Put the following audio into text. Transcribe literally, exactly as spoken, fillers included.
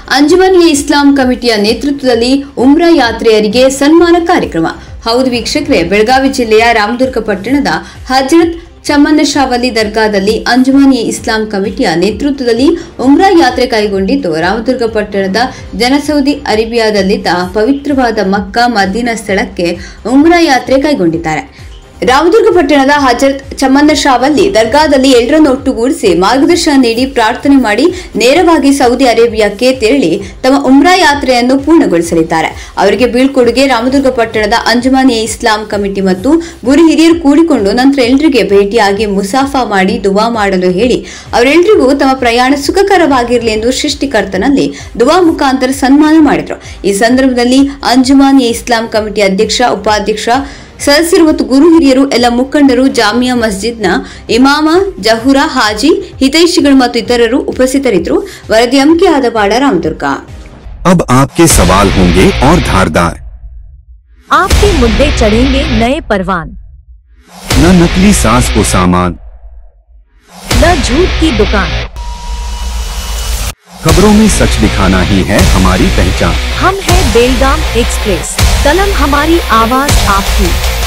ಅಂಜುಮನ್ ಎ ಇಸ್ಲಾಂ ಕಮಿಟಿಯ ನೇತೃತ್ವದಲ್ಲಿ ಉಮ್ರಾ ಯಾತ್ರೆಯರಿಗೆ ಸನ್ಮಾನ ಕಾರ್ಯಕ್ರಮ. ಹೌದು ವೀಕ್ಷಕರೇ, ಬೆಳಗಾವಿ ಜಿಲ್ಲೆಯ ರಾಮದುರ್ಗ ಪಟ್ಟಣದ ಹಜರತ್ ಚಮ್ಮನ್ನಶಾವಲಿ ದರ್ಗಾದಲ್ಲಿ ಅಂಜುಮನ್ ಎ ಇಸ್ಲಾಂ ಕಮಿಟಿಯ ನೇತೃತ್ವದಲ್ಲಿ ಉಮ್ರಾ ಯಾತ್ರೆ ಕೈಗೊಂಡಿದ್ದು, ರಾಮದುರ್ಗ ಪಟ್ಟಣದ ಜನಸೌದಿ ಅರೇಬಿಯಾದಲ್ಲಿದ್ದ ಪವಿತ್ರವಾದ ಮಕ್ಕಾ ಮದೀನಾ ಸ್ಥಳಕ್ಕೆ ಉಮ್ರಾ ಯಾತ್ರೆ ಕೈಗೊಂಡಿದ್ದಾರೆ. ರಾಮದುರ್ಗ ಪಟ್ಟಣದ ಹಜರತ್ ಚಮ್ಮನ್ನಶಾವಲಿ ದರ್ಗಾದಲ್ಲಿ ಎಲ್ಲರನ್ನು ಒಟ್ಟುಗೂಡಿಸಿ ಮಾರ್ಗದರ್ಶನ ನೀಡಿ ಪ್ರಾರ್ಥನೆ ಮಾಡಿ ನೇರವಾಗಿ ಸೌದಿ ಅರೇಬಿಯಾಕ್ಕೆ ತೆರಳಿ ತಮ್ಮ ಉಮ್ರಾ ಯಾತ್ರೆಯನ್ನು ಪೂರ್ಣಗೊಳಿಸಲಿದ್ದಾರೆ. ಅವರಿಗೆ ಬೀಳ್ಕೊಡುಗೆ ರಾಮದುರ್ಗ ಪಟ್ಟಣದ ಅಂಜುಮನ್ ಎ ಇಸ್ಲಾಂ ಕಮಿಟಿ ಮತ್ತು ಗುರು ಹಿರಿಯರು ಕೂಡಿಕೊಂಡು ನಂತರ ಎಲ್ಲರಿಗೆ ಭೇಟಿಯಾಗಿ ಮುಸಾಫಾ ಮಾಡಿ ದುವಾ ಮಾಡಲು ಹೇಳಿ ಅವರೆಲ್ಲರಿಗೂ ತಮ್ಮ ಪ್ರಯಾಣ ಸುಖಕರವಾಗಿರಲಿ ಎಂದು ಸೃಷ್ಟಿಕರ್ತನಲ್ಲಿ ದುವಾ ಮುಖಾಂತರ ಸನ್ಮಾನ ಮಾಡಿದರು. ಈ ಸಂದರ್ಭದಲ್ಲಿ ಅಂಜುಮನ್ ಎ ಇಸ್ಲಾಂ ಕಮಿಟಿ ಅಧ್ಯಕ್ಷ, ಉಪಾಧ್ಯಕ್ಷ, ಸದಸ್ಯರು ಮತ್ತು ಗುರು ಹಿರಿಯರು, ಎಲ್ಲ ಮುಖಂಡರು, ಜಾಮಿಯಾ ಮಸ್ಜಿದ್ನ ಇಮಾಮ, ಜಹುರಾ, ಹಾಜಿ, ಹಿತೈಷಿಗಳು ಮತ್ತು ಇತರರು ಉಪಸ್ಥಿತರಿದ್ದರು. ವರದಿ ಅಂಕಿ ಆದವಾಡ, ರಾಮದುರ್ಗ. अब आपके सवाल होंगे और धारदार, आपके मुद्दे चढ़ेंगे नए परवान, न नकली सास को सामान, न झूठ की दुकान, खबरों में सच दिखाना ही है हमारी पहचान। हम है बेलगाम एक्सप्रेस, कलम हमारी, आवाज आपकी।